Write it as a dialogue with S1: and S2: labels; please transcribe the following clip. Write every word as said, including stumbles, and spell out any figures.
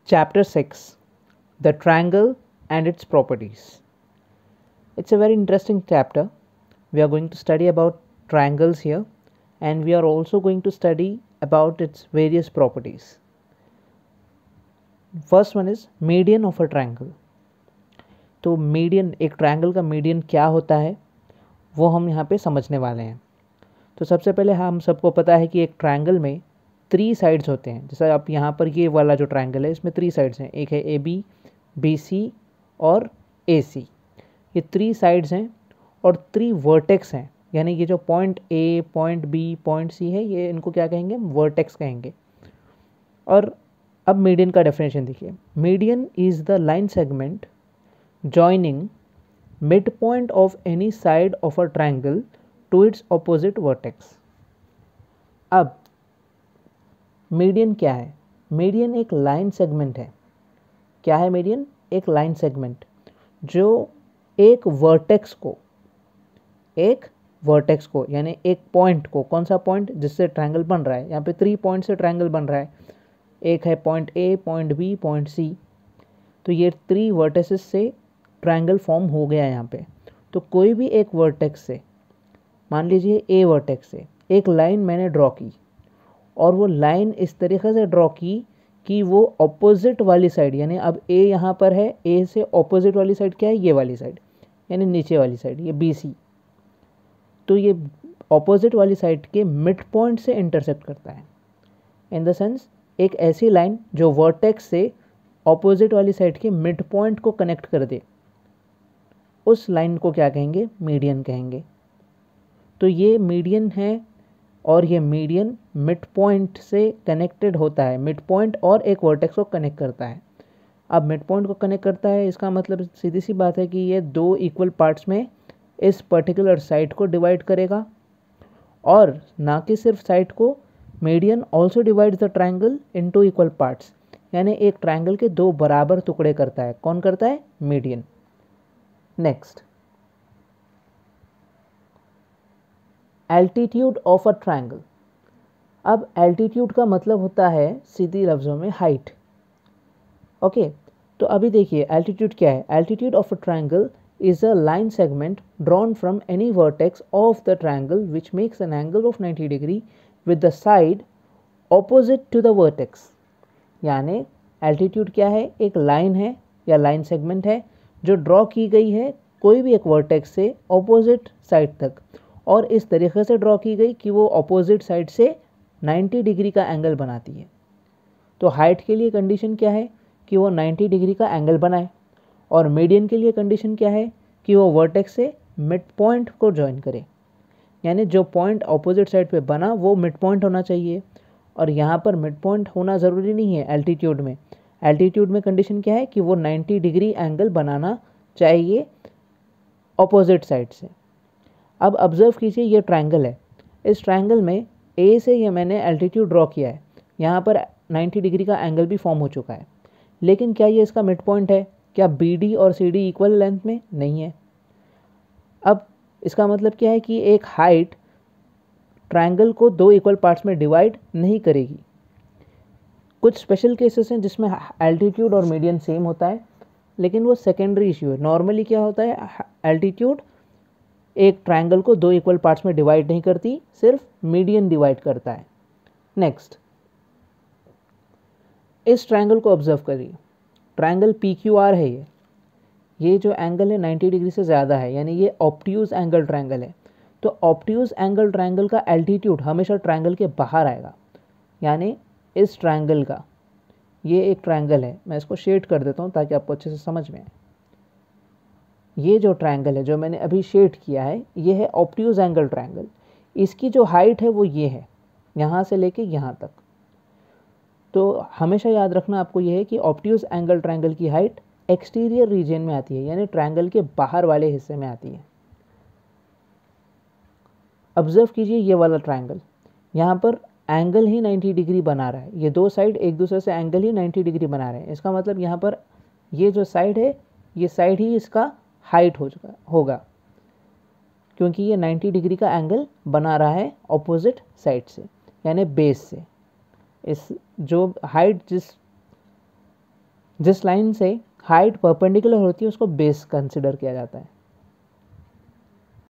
S1: Chapter six, The Triangle and its Properties. It's a very interesting chapter. We are going to study about triangles here, and we are also going to study about its various properties. First one is median of a triangle. तो median, एक triangle का median क्या होता है वो हम यहाँ पे समझने वाले हैं। तो सबसे पहले हम सबको पता है कि एक ट्रायंगल में थ्री साइड्स होते हैं। जैसा आप यहाँ पर ये वाला जो ट्रायंगल है इसमें थ्री साइड्स हैं, एक है ए बी, बी सी और ए सी। ये थ्री साइड्स हैं और थ्री वर्टेक्स हैं, यानी ये जो point A, point B, point C है, ये इनको क्या कहेंगे, वर्टेक्स कहेंगे। और अब मीडियन का डेफिनेशन देखिए। Median is the line segment joining midpoint of any side of a triangle to its opposite vertex। अब मीडियन क्या है? मीडियन एक लाइन सेगमेंट है। क्या है मीडियन? एक लाइन सेगमेंट जो एक वर्टेक्स को एक वर्टेक्स को यानी एक पॉइंट को, कौन सा पॉइंट जिससे ट्रायंगल बन रहा है, यहाँ पे थ्री पॉइंट से ट्रायंगल बन रहा है, एक है point A, point B, point C. तो ये थ्री वर्टेसेस से ट्रायंगल फॉर्म हो गया यहाँ पे। तो कोई भी एक वर्टेक्स से, मान लीजिए ए वर्टेक्स से एक लाइन मैंने ड्रॉ की और वो लाइन इस तरीके से ड्रॉ की कि वो ऑपोजिट वाली साइड, यानी अब ए यहाँ पर है, ए से ऑपोजिट वाली साइड क्या है, ये वाली साइड यानी नीचे वाली साइड, ये बी सी। तो ये ऑपोजिट वाली साइड के मिड पॉइंट से इंटरसेक्ट करता है। इन द सेंस एक ऐसी लाइन जो वर्टेक्स से ऑपोजिट वाली साइड के मिड पॉइंट को कनेक्ट कर दे, उस लाइन को क्या कहेंगे, मीडियन कहेंगे। तो ये मीडियन है और ये मीडियन मिड पॉइंट से कनेक्टेड होता है। मिड पॉइंट और एक वर्टेक्स को कनेक्ट करता है। अब मिड पॉइंट को कनेक्ट करता है, इसका मतलब सीधी सी बात है कि ये दो इक्वल पार्ट्स में इस पर्टिकुलर साइड को डिवाइड करेगा, और ना कि सिर्फ साइड को, median also divides the triangle into equal parts, यानी एक ट्रायंगल के दो बराबर टुकड़े करता है। कौन करता है? Median. Next, altitude of a triangle. अब एल्टीट्यूड का मतलब होता है सीधी लफ्ज़ों में हाइट। ओके, तो अभी देखिए एल्टीट्यूड क्या है। Altitude of a triangle is a line segment drawn from any vertex of the triangle which makes an angle of ninety degree with the side opposite to the vertex। यानी altitude क्या है? एक line है या line segment है जो draw की गई है कोई भी एक वर्टेक्स से ऑपोजिट साइड तक, और इस तरीके से ड्रॉ की गई कि वो ऑपोजिट साइड से नाइन्टी डिग्री का एंगल बनाती है। तो हाइट के लिए कंडीशन क्या है कि वो नाइन्टी डिग्री का एंगल बनाए, और मीडियन के लिए कंडीशन क्या है कि वो वर्टेक्स से मिड पॉइंट को ज्वाइन करे, यानी जो पॉइंट ऑपोजिट साइड पे बना वो मिड पॉइंट होना चाहिए। और यहाँ पर मिड पॉइंट होना ज़रूरी नहीं है एल्टीट्यूड में। एल्टीट्यूड में कंडीशन क्या है कि वो नाइन्टी डिग्री एंगल बनाना चाहिए ऑपोजिट साइड से। अब ऑब्जर्व कीजिए, ये ट्रायंगल है। इस ट्रायंगल में ए से ये मैंने एल्टीट्यूड ड्रॉ किया है, यहाँ पर नाइन्टी डिग्री का एंगल भी फॉर्म हो चुका है, लेकिन क्या ये इसका मिड पॉइंट है? क्या बी डी और सी डी इक्वल लेंथ में नहीं है? अब इसका मतलब क्या है कि एक हाइट ट्रायंगल को दो इक्वल पार्ट्स में डिवाइड नहीं करेगी। कुछ स्पेशल केसेस हैं जिसमें एल्टीट्यूड और मीडियन सेम होता है, लेकिन वो सेकेंडरी इश्यू है। नॉर्मली क्या होता है, एल्टीट्यूड एक ट्रायंगल को दो इक्वल पार्ट्स में डिवाइड नहीं करती, सिर्फ मीडियन डिवाइड करता है। नेक्स्ट, इस ट्रायंगल को ऑब्जर्व करिए। ट्रायंगल पी क्यू आर है। ये ये जो एंगल है नाइन्टी डिग्री से ज़्यादा है, यानी ये ऑब्ट्यूज एंगल ट्रायंगल है। तो ऑब्ट्यूज एंगल ट्रायंगल का एल्टीट्यूड हमेशा ट्रायंगल के बाहर आएगा। यानी इस ट्रायंगल का, ये एक ट्रायंगल है, मैं इसको शेड कर देता हूँ ताकि आपको अच्छे से समझ में आए। ये जो ट्रायंगल है जो मैंने अभी शेड किया है, ये है ऑब्ट्यूज एंगल ट्रायंगल। इसकी जो हाइट है वो ये है, यहाँ से लेके यहाँ तक। तो हमेशा याद रखना आपको यह है कि ऑब्ट्यूज एंगल ट्रायंगल की हाइट एक्सटीरियर रीजन में आती है, यानी ट्रायंगल के बाहर वाले हिस्से में आती है। ऑब्जर्व कीजिए ये वाला ट्रायंगल, यहाँ पर एंगल ही नाइन्टी डिग्री बना रहा है। ये दो साइड एक दूसरे से एंगल ही नाइन्टी डिग्री बना रहे हैं। इसका मतलब यहाँ पर ये जो साइड है, ये साइड ही इसका हाइट हो चुका होगा, क्योंकि ये नाइन्टी डिग्री का एंगल बना रहा है ऑपोजिट साइड से, यानी बेस से। इस जो हाइट जिस जिस लाइन से हाइट परपेंडिकुलर होती है उसको बेस कंसिडर किया जाता है।